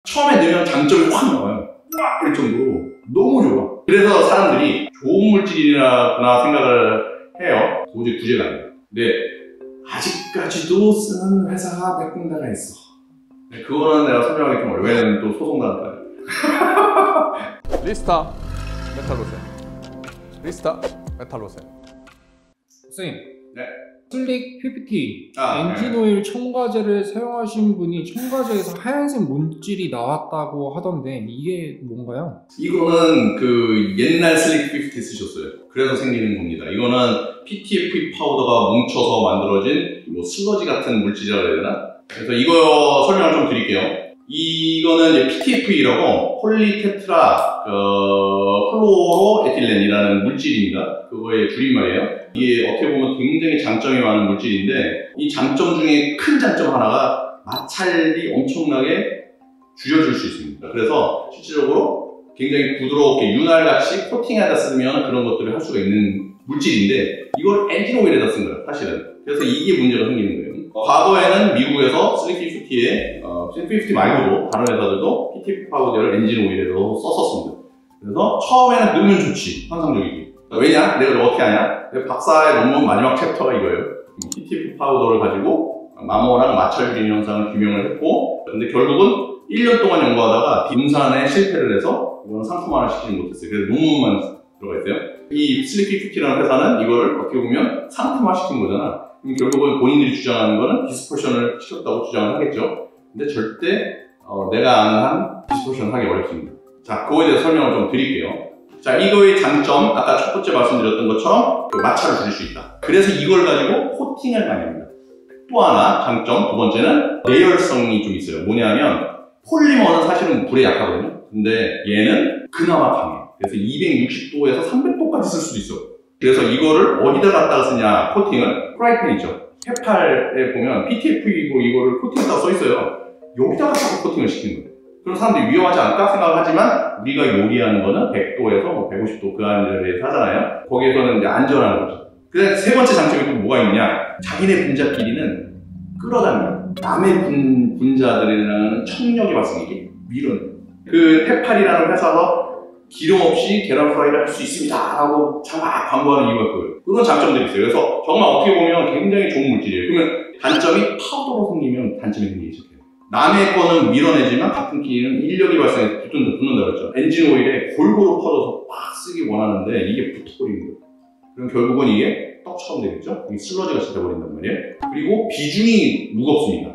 처음에 넣으면 장점이 확 나와요. 와! 이럴 정도로 너무 좋아. 그래서 사람들이 좋은 물질이라나 생각을 해요. 도저히 구제가 안 돼요. 근데 아직까지도 쓰는 회사가 몇 군데가 있어. 그거는 내가 설명하기 좀 어려워. 왜냐면 또 소송당할까. 리스타 메탈로세. 리스타 메탈로세. 선생님, 네. 슬릭 PPT 네. 엔진오일 첨가제를 사용하신 분이 첨가제에서 하얀색 문질이 나왔다고 하던데 이게 뭔가요? 이거는 그 옛날 슬릭 50 쓰셨어요. 그래서 생기는 겁니다. 이거는 PTFE 파우더가 뭉쳐서 만들어진 뭐 슬러지 같은 물질이라고 해야 되나? 그래서 이거 설명을 좀 드릴게요. 이거는 이제 PTFE라고 폴리테트라 플로로에틸렌이라는 물질입니다. 그거의 줄임말이에요. 이게 어떻게 보면 굉장히 장점이 많은 물질인데 이 장점 중에 큰 장점 하나가 마찰이 엄청나게 줄여줄 수 있습니다. 그래서 실질적으로 굉장히 부드럽게 윤활같이 코팅에다 쓰면 그런 것들을 할 수가 있는 물질인데 이걸 엔진 오일에다 쓴 거예요, 사실은. 그래서 이게 문제가 생기는 거예요. 과거에는 미국에서 슬릭 50에 슬릭 50 말고도 다른 회사들도 PTFE 파우더를 엔진 오일에도 썼었습니다. 그래서 처음에는 넣으면 좋지, 환상적이지. 왜냐? 내가 이걸 어떻게 하냐? 내 박사의 논문 마지막 챕터가 이거예요. PTFE 파우더를 가지고 마모랑 마찰 유인 현상을 규명을 했고, 근데 결국은 1년 동안 연구하다가 분산에 실패를 해서 이건 상품화를 시키지 못했어요. 그래서 논문만 들어가 있어요. 이 슬릭 50라는 회사는 이거를 어떻게 보면 상품화 시킨 거잖아. 그럼 결국은 본인들이 주장하는 거는 디스퍼션을 시켰다고 주장을 하겠죠. 근데 절대 내가 아는 한 디스퍼션을 하기 어렵습니다. 자, 그거에 대해서 설명을 좀 드릴게요. 자, 이거의 장점, 아까 첫 번째 말씀드렸던 것처럼 마찰을 줄일 수 있다. 그래서 이걸 가지고 코팅을 많이 합니다. 또 하나 장점, 두 번째는 내열성이 좀 있어요. 뭐냐면 폴리머는 사실은 불에 약하거든요. 근데 얘는 그나마 강해. 그래서 260도에서 300도까지 쓸 수도 있어. 그래서 이거를 어디다 갖다가 쓰냐, 코팅을? 프라이팬이죠. 해팔에 보면 PTFE고 이거를 코팅했다고 써있어요. 여기다가 자꾸 코팅을 시키는 거예요. 그럼 사람들이 위험하지 않을까 생각을 하지만 우리가 요리하는 거는 100도에서 뭐 150도 그 안에서 하잖아요. 거기에서는 이제 안전한 거죠. 그래서 세 번째 장점이 또 뭐가 있냐, 자기네 분자끼리는 끌어당겨. 남의 분자들이라는 청력이 발생이게 밀어내요. 그 테팔이라는 회사가 기름 없이 계란 프라이를 할 수 있습니다 라고 막 광고하는 이유가 그거예요. 그런 장점들이 있어요. 그래서 정말 어떻게 보면 굉장히 좋은 물질이에요. 그러면 단점이 파우더로 생기면 단점이 생기기 시작해요. 남의 거는 밀어내지만 같은 끼리는 인력이 발생해서 붙는다 그랬죠. 엔진 오일에 골고루 퍼져서 막 쓰기 원하는데 이게 붙어버리는 거예요. 그럼 결국은 이게 떡처럼 되겠죠? 이게 슬러지가 돼버린단 말이에요. 그리고 비중이 무겁습니다.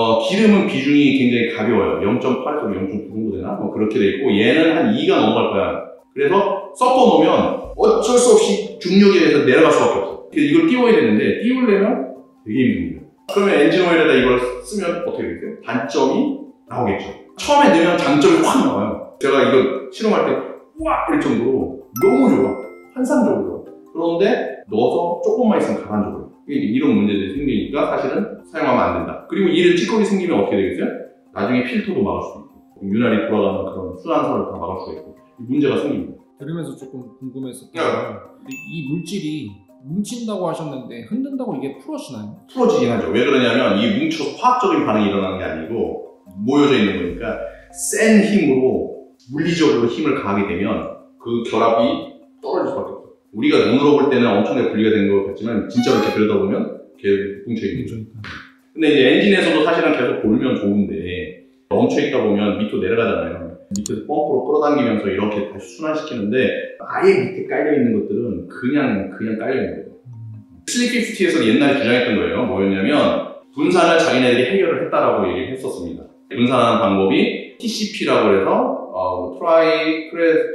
기름은 비중이 굉장히 가벼워요. 0.8에서 0.9 정도 되나? 뭐 그렇게 돼 있고 얘는 한 2가 넘어갈 거야. 그래서 섞어 놓으면 어쩔 수 없이 중력에 의해서 내려갈 수밖에 없어. 이걸 띄워야 되는데 띄우려면 되게 힘듭니다. 그러면 엔진 오일에다 이걸 쓰면 어떻게 되겠어요? 단점이 나오겠죠. 처음에 넣으면 장점이 확 나와요. 제가 이거 실험할 때 와! 이럴 정도로 너무 좋아. 환상적으로. 그런데 넣어서 조금만 있으면 가라앉아버려. 이런 문제들이 생기니까 사실은 사용하면 안 된다. 그리고 이런 찌꺼기 생기면 어떻게 되겠어요? 나중에 필터도 막을 수 있고 윤활이 돌아가는 그런 순환선을 다 막을 수가 있고 문제가 생깁니다. 들으면서 조금 궁금했었던 게 이 물질이 뭉친다고 하셨는데 흔든다고 이게 풀어지나요? 풀어지긴 하죠. 왜 그러냐면 이 뭉쳐서 화학적인 반응이 일어나는 게 아니고 모여져 있는 거니까 센 힘으로 물리적으로 힘을 가하게 되면 그 결합이 떨어질 수밖에 없어요. 우리가 눈으로 볼 때는 엄청나게 분리가 된 것 같지만 진짜로 이렇게 들여다보면 계속 뭉쳐있는 거죠. 근데 이제 엔진에서도 사실은 계속 돌면 좋은데 멈춰있다 보면 밑으로 내려가잖아요. 밑에서 펌프로 끌어당기면서 이렇게 다시 순환시키는데 아예 밑에 깔려있는 것들은 그냥 깔려있는 거예요. 슬릭 50에서 옛날에 주장했던 거예요. 뭐였냐면 분산을 자기네들이 해결을 했다라고 얘기를 했었습니다. 분산하는 방법이 TCP라고 해서 트라이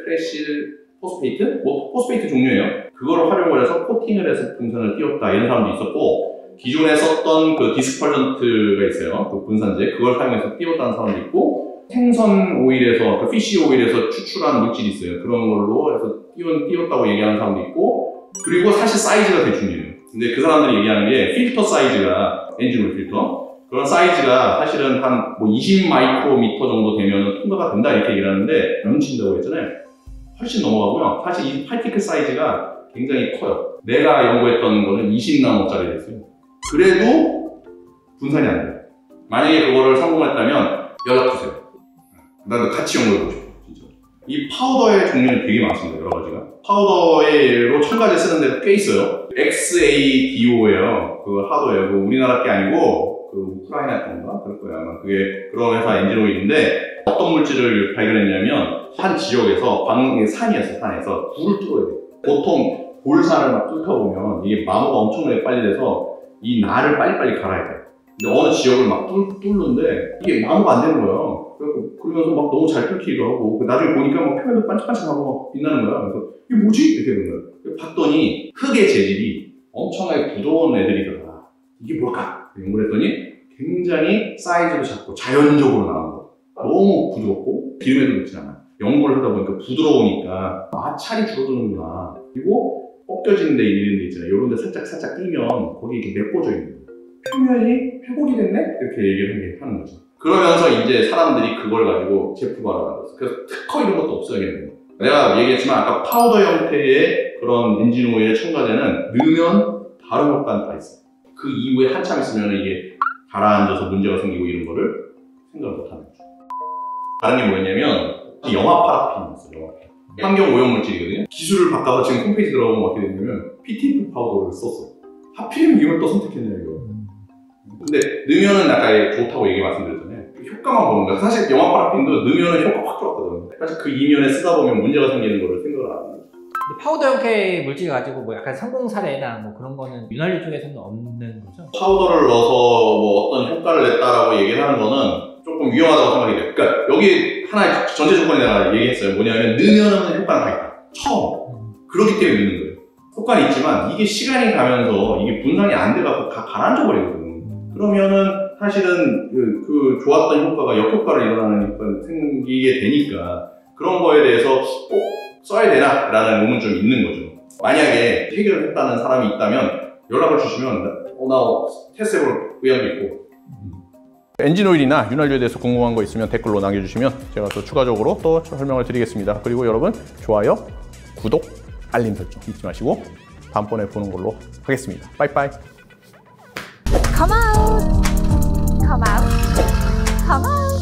크레실 포스페이트? 뭐 포스페이트 종류예요. 그거를 활용을 해서 코팅을 해서 분산을 띄웠다 이런 사람도 있었고 기존에 썼던 그 디스펄전트가 있어요. 그 분산제 그걸 사용해서 띄웠다는 사람도 있고 생선 오일에서 그 피쉬 오일에서 추출한 물질이 있어요. 그런 걸로 해서 띄웠다고 얘기하는 사람도 있고 그리고 사실 사이즈가 되게 중요해요. 근데 그 사람들이 얘기하는 게 필터 사이즈가 엔진 오일 필터 그런 사이즈가 사실은 한 뭐 20 마이크로미터 정도 되면 통과가 된다 이렇게 얘기를 하는데 뭉친다고 했잖아요. 훨씬 넘어가고요. 사실 이 파티클 사이즈가 굉장히 커요. 내가 연구했던 거는 20나노짜리였어요. 그래도 분산이 안 돼요. 만약에 그거를 성공했다면 연락 주세요. 나도 같이 연구해보고 싶어, 진짜. 이 파우더의 종류는 되게 많습니다, 여러 가지가. 파우더로 첨가제 쓰는 데도 꽤 있어요. XADO예요. 그 하도예요. 그 우리나라 게 아니고, 그 우크라이나 건가? 그럴 거예요. 아마 그게 그런 회사 엔진오일인데, 어떤 물질을 발견했냐면, 한 지역에서, 산이었어요, 산에서. 불을 뚫어야 돼요. 보통, 볼산을 막 뚫어보면, 이게 마모가 엄청나게 빨리 돼서, 이 날을 빨리빨리 갈아야 돼요. 근데 어느 지역을 막 뚫는데 이게 마모가 안 되는 거예요. 그러면서 막 너무 잘 뚫기도 하고 나중에 보니까 막 표면도 반짝반짝하고 막 빛나는 거야. 그래서 이게 뭐지? 이렇게 되는 거예요. 봤더니 흙의 재질이 엄청나게 부드러운 애들이더라. 이게 뭘까? 연구를 했더니 굉장히 사이즈도 작고 자연적으로 나온 거. 너무 부드럽고 기름에도 넣지 않아요. 연구를 하다 보니까 부드러우니까 마찰이 줄어드는구나. 그리고 벗겨지는 데 이런 데 있잖아요. 이런 데 살짝 뛰면 거기 이렇게 메꿔져 있는 거예요. 표면이 회복이 됐네? 이렇게 얘기를 하는 거죠. 그러면서 이제 사람들이 그걸 가지고 제품화를 만들었어. 그래서 특허 이런 것도 없어야겠네요. 내가 얘기했지만 아까 파우더 형태의 그런 엔진오일의 첨가제는 넣으면 다른 효과는 다 있어요. 그 이후에 한참 있으면 이게 가라앉아서 문제가 생기고 이런 거를 생각을 못 하는 거죠. 다른 게 뭐였냐면 염화 파라핀이었어요. 환경 오염 물질이거든요. 기술을 바꿔서 지금 홈페이지 들어가면 어떻게 됐냐면 PTF 파우더를 썼어. 하필이면 이걸 또 선택했냐 이거. 근데 넣으면은 아까 좋다고 얘기 말씀드렸잖아요. 효과만 보는 거야. 사실 염화 파라핀도 넣으면은 효과 확 좋았거든. 사실 그 이면에 쓰다 보면 문제가 생기는 거를 생각을 안 하는 거죠. 파우더 형태의 물질 가지고 뭐 약간 성공 사례나 뭐 그런 거는 윤활유 쪽에서는 없는 거죠? 파우더를 넣어서 뭐 어떤 효과를 냈다라고 얘기를 하는 거는 조금 위험하다고 생각이 돼요. 그러니까 여기 하나의 전제 조건이 내가 얘기했어요. 뭐냐면 넣으면은 효과는 다 있다. 처음. 그렇기 때문에 넣는 거예요. 효과는 있지만 이게 시간이 가면서 이게 분산이 안 돼갖고 다 가라앉아 버리거든요. 그러면은 사실은 그 좋았던 효과가 역효과를 일어나는 효과가 생기게 되니까 그런 거에 대해서 꼭 써야 되나? 라는 의문이 좀 있는 거죠. 만약에 해결을 했다는 사람이 있다면 연락을 주시면 나 테스트해볼 의향도 있고. 엔진오일이나 윤활유에 대해서 궁금한 거 있으면 댓글로 남겨주시면 제가 또 추가적으로 또 설명을 드리겠습니다. 그리고 여러분 좋아요, 구독, 알림 설정 잊지 마시고 다음번에 보는 걸로 하겠습니다. 빠이빠이. Come out! Come out! Come out!